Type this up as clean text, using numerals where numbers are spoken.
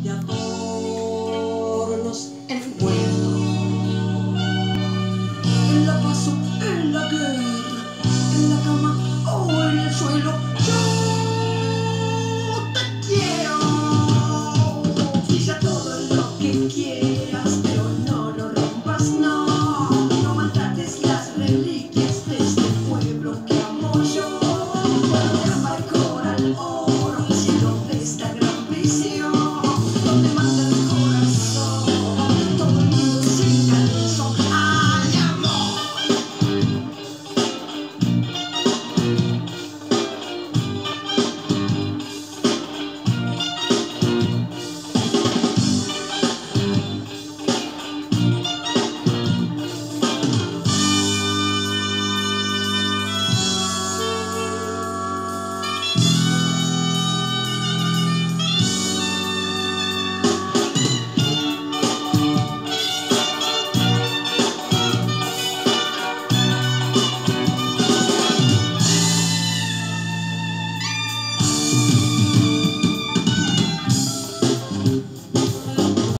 de adornos envuelto. En la paz o en la guerra, en la cama o en el suelo, yo te quiero. Brilla todo lo que quieras, pero no lo rompas, no. No maltrates las reliquias de este pueblo que amo yo. Pueblo de coral, oro, cielo de esta gran visión, donde manda el corazón, todo el mundo sin calzón. ¡Ay, amor!